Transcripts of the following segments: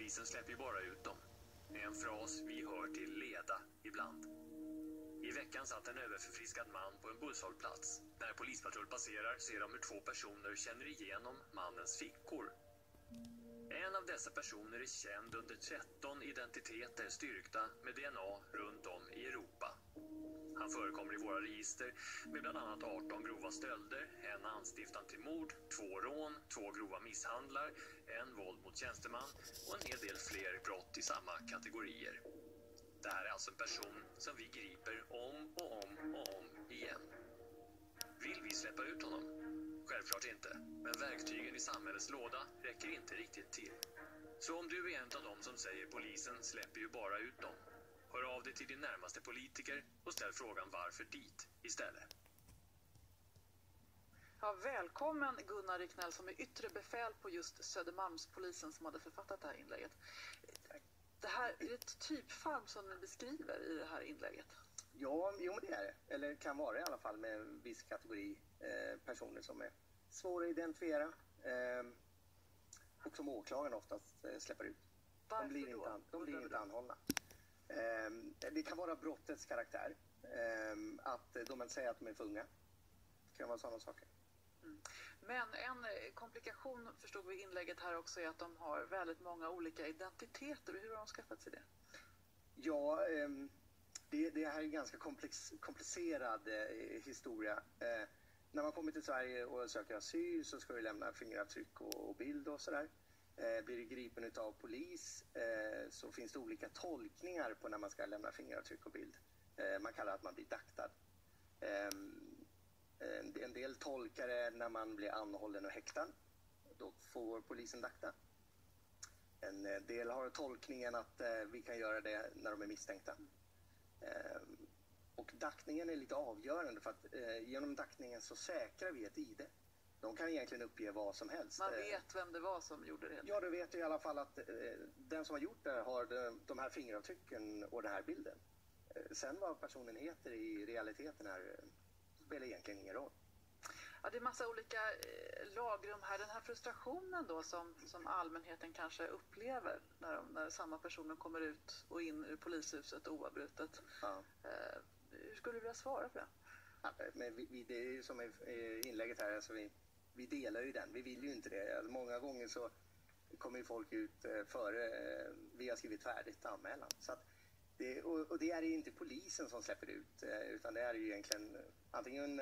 Polisen släpper ju bara ut dem. En fras vi hör till leda ibland. I veckan satt en överförfriskad man på en busshållplats. När polispatrull passerar ser de hur 2 personer känner igenom mannens fickor. En av dessa personer är känd under 13 identiteter styrkta med DNA runt om i Europa. Han förekommer i våra register med bland annat 18 grova stölder, en anstiftan till mord, 2 rån, 2 grova misshandlar, en våld mot tjänsteman och en hel del fler brott i samma kategorier. Det här är alltså en person som vi griper om och om och om igen. Vill vi släppa ut honom? Självklart inte, men verktygen i samhällets låda räcker inte riktigt till. Så om du är en av dem som säger polisen släpper ju bara ut dem, hör av dig till din närmaste politiker och ställ frågan varför dit istället. Ja, välkommen Gunnar Ricknell som är yttre befäl på just Södermalmspolisen som hade författat det här inlägget. Det här är ett typfall som ni beskriver i det här inlägget. Ja, jo det är det. Eller kan vara i alla fall med en viss kategori personer som är svåra att identifiera och som åklagaren oftast släpper ut. De blir inte anhållna. Det kan vara brottets karaktär. Att de säger att de är för unga. Det kan vara sådana saker. Mm. Men en komplikation förstod vi i inlägget här också är att de har väldigt många olika identiteter. Hur har de skaffat sig det? Ja, det här är en ganska komplicerad historia. När man kommer till Sverige och söker asyl så ska vi lämna fingeravtryck och bild och sådär. Blir det gripen av polis så finns det olika tolkningar på när man ska lämna fingeravtryck och bild. Man kallar att man blir daktad. En del tolkar det när man blir anhållen och häktad. Då får polisen dakta. En del har tolkningen att vi kan göra det när de är misstänkta. Och daktningen är lite avgörande för att genom daktningen så säkrar vi ett ID. De kan egentligen uppge vad som helst. Man vet vem det var som gjorde det? Ja, du vet i alla fall att den som har gjort det har de här fingeravtrycken och den här bilden. Sen vad personen heter i realiteten här spelar egentligen ingen roll. Ja, det är massa olika lagrum här. Den här frustrationen då som allmänheten kanske upplever när samma personer kommer ut och in ur polishuset oavbrutet. Ja. Hur skulle du vilja svara för det? Ja, men det är ju som i inlägget här, alltså vi delar ju den. Vi vill ju inte det. Alltså, många gånger så kommer ju folk ut före vi har skrivit färdigt anmälan. Så att det är ju inte polisen som släpper ut utan det är ju egentligen antingen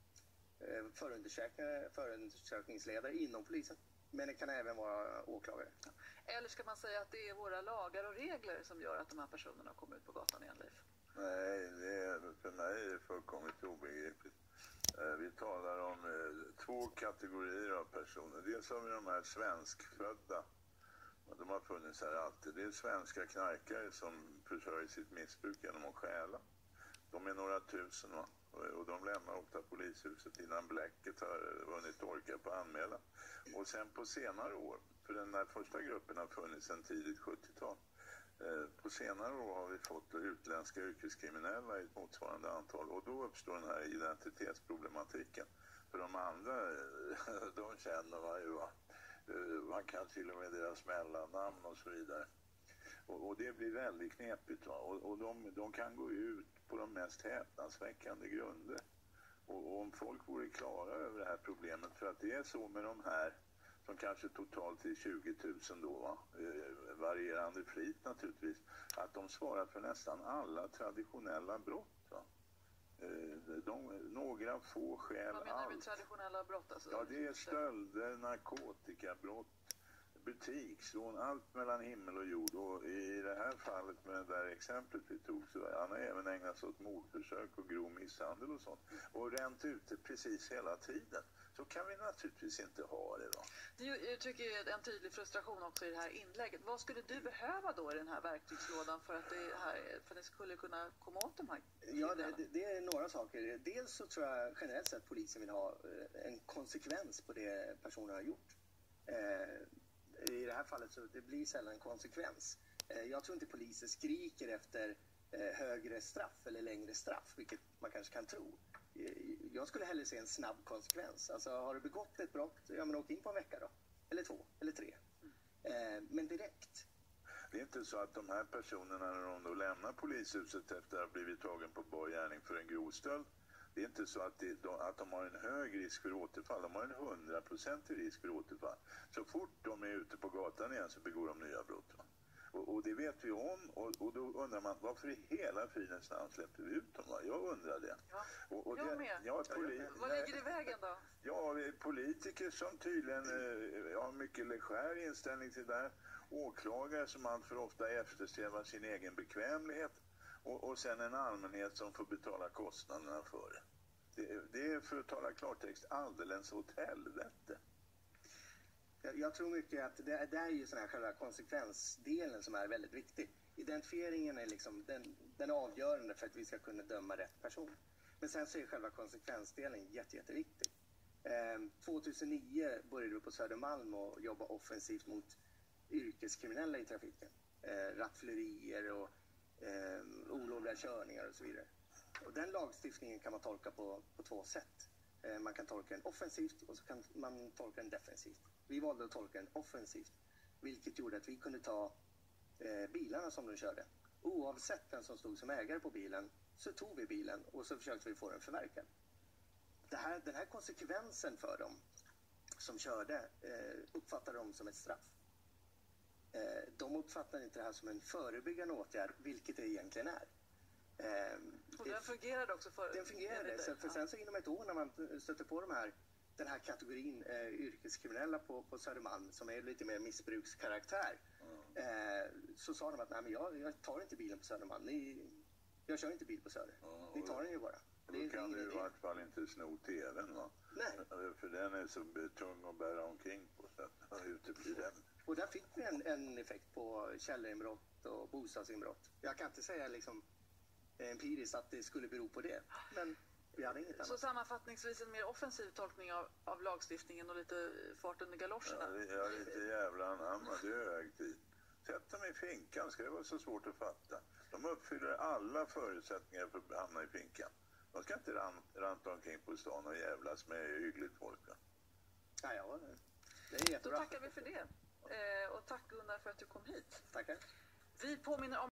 förundersökningsledare inom polisen. Men det kan även vara åklagare. Eller ska man säga att det är våra lagar och regler som gör att de här personerna kommer ut på gatan igen, Leif? Nej, för mig är det fullkomligt obegripligt. Vi talar om 2 kategorier av personer. Dels har vi de här svenskfödda. De har funnits här alltid. Det är svenska knarkare som försörjer sitt missbruk genom att stjäla. De är några tusen, va? Och de lämnar ofta polishuset innan bläcket har vunnit orka på anmälan. Och sen på senare år, för den här första gruppen har funnits sedan tidigt 70-tal. På senare år har vi fått utländska yrkeskriminella i ett motsvarande antal och då uppstår den här identitetsproblematiken. För de andra, de känner man ju, va? Man kan till och med deras mellannamn och så vidare. Och det blir väldigt knepigt, va? Och de kan gå ut på de mest häpnadsväckande grunder. Och om folk vore klara över det här problemet, för att det är så med de här som kanske totalt är 20 000 då, va? Varierande flit naturligtvis, att de svarar för nästan alla traditionella brott, va? Några få skäl. Vad menar du med traditionella brott? Alltså? Ja, det är stölder, narkotikabrott, butiksrån, allt mellan himmel och jord. Och i det här fallet med det där exemplet vi tog så han har även ägnat sig åt mordförsök och grov misshandel och sånt. Och ränt ute precis hela tiden. Så kan vi naturligtvis inte ha det, va? Jag tycker en tydlig frustration också i det här inlägget. Vad skulle du behöva då i den här verktygslådan för att det skulle kunna komma åt de här? Ja, det är några saker. Dels så tror jag generellt sett polisen vill ha en konsekvens på det personen har gjort. I det här fallet så det blir sällan en konsekvens. Jag tror inte poliser skriker efter högre straff eller längre straff, vilket man kanske kan tro. Jag skulle hellre se en snabb konsekvens. Alltså har du begått ett brott, ja men åk in på en vecka då. Eller 2, eller 3. Men direkt. Det är inte så att de här personerna när de då lämnar polishuset efter att ha blivit tagen på bar gärning för en grov stöld, det är inte så att de har en hög risk för återfall. De har en 100% risk för återfall. Så fort de är ute på gatan igen så begår de nya brott. Va? Och det vet vi om, och då undrar man varför i hela fridens namn släpper vi ut dem? Va? Jag undrar det. Ja, och jag det, med. Vad ligger i vägen då? Ja, politiker som tydligen har mycket legär inställning till det här. Åklagare som allt för ofta eftersträvar sin egen bekvämlighet. Och sen en allmänhet som får betala kostnaderna för det. Det är, för att tala klartext, alldeles åt helvete. Jag tror mycket att det är ju sån här själva konsekvensdelen som är väldigt viktig. Identifieringen är liksom den avgörande för att vi ska kunna döma rätt person. Men sen så är själva konsekvensdelen jätteviktig. 2009 började vi på Södermalm och jobba offensivt mot yrkeskriminella i trafiken. Rattfyllerier och olovliga körningar och så vidare. Och den lagstiftningen kan man tolka på två sätt. Man kan tolka den offensivt och så kan man tolka den defensivt. Vi valde att tolka den offensivt, vilket gjorde att vi kunde ta bilarna som de körde. Oavsett vem som stod som ägare på bilen så tog vi bilen och så försökte vi få den förverkad. Den här konsekvensen för dem som körde uppfattade de som ett straff. De uppfattar inte det här som en förebyggande åtgärd, vilket det egentligen är. Och den fungerade också för... Den fungerade, för sen så inom ett år när man stöter på den här kategorin yrkeskriminella på Södermalm som är lite mer missbrukskaraktär, så sa de att nej, men jag tar inte bilen på Södermalm. Jag kör inte bil på Söder. Ni tar den ju bara. Då kan du i vart fall inte sno tvn, va? Nej. För den är så tung att bära omkring på, så att uteblir den. Och där fick vi en effekt på källarinbrott och bostadsinbrott. Jag kan inte säga liksom empiriskt att det skulle bero på det, men vi hade inget annat. Så sammanfattningsvis en mer offensiv tolkning av lagstiftningen och lite fart under galoscherna. Ja, jag är lite jävla anamma, det är hög tid. Sätt dem i finkan, ska det vara så svårt att fatta. De uppfyller alla förutsättningar för att hamna i finkan. De ska inte ranta omkring på stan och jävlas med hyggligt folk. Ja, det är jättebra. Då tackar vi för det. Och tack Gunnar för att du kom hit. Tackar. Vi påminner om